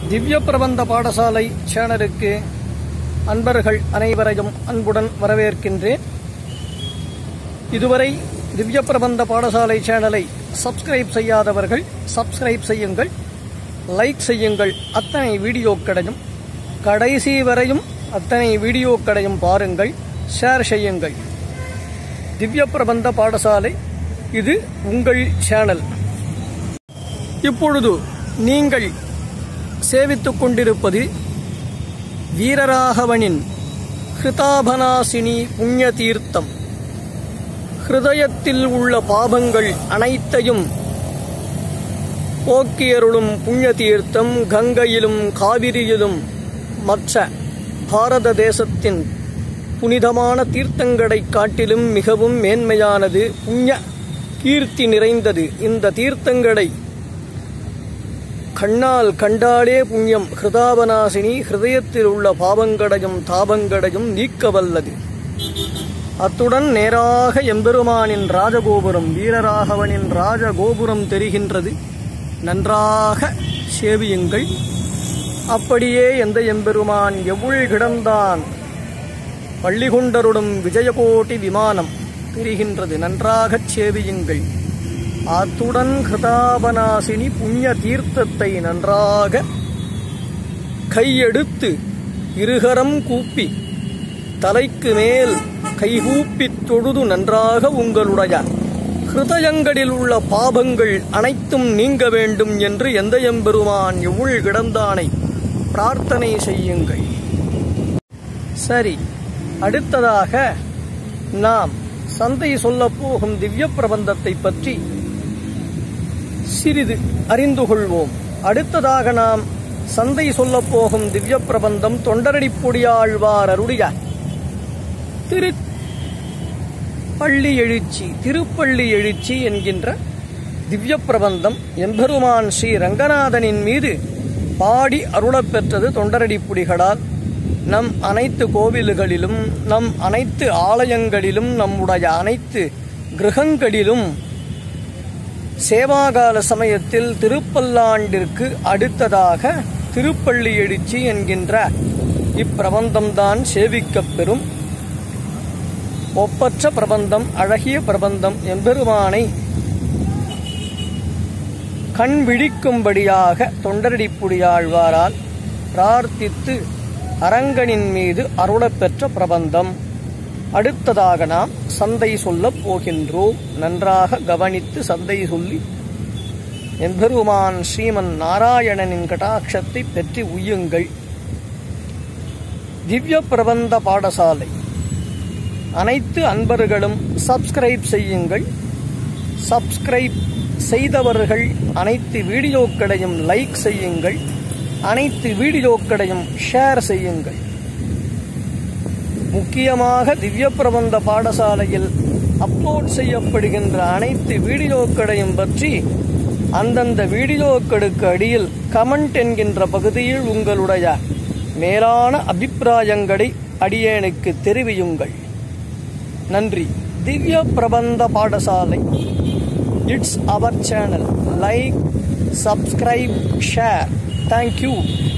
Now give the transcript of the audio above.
திவ்ய பிரபந்த பாடசாலை சேனலுக்கு அன்பர்கள் அனைவரையும் அன்புடன் வரவேற்கின்றேன். இதுவரை திவ்ய பிரபந்த பாடசாலை சேனலை சப்ஸ்கிரைப் செய்யாதவர்கள் சப்ஸ்கிரைப் செய்யுங்கள், லைக் செய்யுங்கள். அத்தனை வீடியோக்களையும் கடைசி வரையும் அத்தனை வீடியோக்களையும் பாருங்கள், ஷேர் செய்யுங்கள். திவ்ய பிரபந்த பாடசாலை இது உங்கள் சேனல். இப்பொழுது நீங்கள் சேவித்துக் கொண்டிருப்பது வீரராகவனின் ஹிருதாபநாசினி புண்ணிய தீர்த்தம். ஹிருதயத்தில் உள்ள பாபங்கள் அனைத்தையும் போக்கியருளும் புண்ணிய தீர்த்தம். கங்கையிலும் காவிரியிலும் மற்ற பாரத தேசத்தின் புனிதமான தீர்த்தங்களைக் காட்டிலும் மிகவும் மேன்மையானது, புண்ணிய கீர்த்தி நிறைந்தது. இந்த தீர்த்தங்களை கண்ணால் கண்டாலே புண்ணியம். ஹிருதாபநாசினி ஹிருதயத்தில் உள்ள பாவங்களையும் தாபங்களையும் நீக்க வல்லது. அத்துடன் நேராக எம்பெருமானின் ராஜகோபுரம், வீரராகவனின் ராஜகோபுரம் தெரிகின்றது. நன்றாக சேவியுங்கள். அப்படியே எந்த எம்பெருமான் எவ்வுள் கிடந்தான் பள்ளிகொண்டருடும் விஜயகோட்டி விமானம் தெரிகின்றது. நன்றாகச் சேவியுங்கள். அத்துடன் ஹிருதாபநாசினி புண்ணிய தீர்த்தத்தை நன்றாக கையெடுத்து இருகரம் கூப்பி தலைக்கு மேல் கைகூப்பித் தொழுது நன்றாக உங்களுடைய ஹிருதயங்களில் உள்ள பாபங்கள் அனைத்தும் நீங்க வேண்டும் என்று எந்த எம்பெருமான் எவ்வுள் கிடந்தானை பிரார்த்தனை செய்யுங்கள். சரி, அடுத்ததாக நாம் சந்தை சொல்லப் போகும் திவ்ய பிரபந்தத்தை பற்றி சிறிது அறிந்து கொள்வோம். அடுத்ததாக நாம் சந்தை சொல்லப் போகும் திவ்ய பிரபந்தம் தொண்டரடிப்பொடியாழ்வார் அருளிய திருப்பள்ளி எழுச்சி என்கின்ற திவ்ய பிரபந்தம். எம்பெருமான் ஸ்ரீ ரங்கநாதனின் மீது பாடி அருளப்பெற்றது தொண்டரடிப்புடிகளால். நம் அனைத்து கோவில்களிலும், நம் அனைத்து ஆலயங்களிலும், நம்முடைய அனைத்து கிரகங்களிலும் சேவாகால சமயத்தில் திருப்பல்லாண்டிற்கு அடுத்ததாக திருப்பள்ளி எழுச்சி என்கின்ற இப்பிரபந்தம்தான் சேவிக்கப் பெறும். ஒப்பற்ற பிரபந்தம், அழகிய பிரபந்தம். எம்பெருமானை கண் விழிக்கும்படியாக தொண்டரடிப்புடியாழ்வாரால் பிரார்த்தித்து அரங்கனின் மீது அருளப்பெற்ற பிரபந்தம். அடுத்ததாக நாம் சந்தை சொல்லப் போகின்றோம். நன்றாக கவனித்து சந்தை சொல்லி எம்பெருமான் ஸ்ரீமன் நாராயணனின் கடாட்சத்தை பெற்று உய்யுங்கள். திவ்ய பிரபந்த பாடசாலை அனைத்து அன்பர்களும் சப்ஸ்கிரைப் செய்யுங்கள். சப்ஸ்கிரைப் செய்தவர்கள் அனைத்து வீடியோக்களையும் லைக் செய்யுங்கள். அனைத்து வீடியோக்களையும் ஷேர் செய்யுங்கள். முக்கியமாக திவ்ய பிரபந்த பாடசாலையில் அப்லோட் செய்யப்படுகின்ற அனைத்து வீடியோக்களையும் பற்றி அந்தந்த வீடியோக்களுக்கு அடியில் கமெண்ட் என்கின்ற பகுதியில் உங்களுடைய மேலான அபிப்பிராயங்களை அடியேனுக்கு தெரிவியுங்கள். நன்றி. Divya Prabandha Padasalai, it's our channel. Like, subscribe, share. Thank you.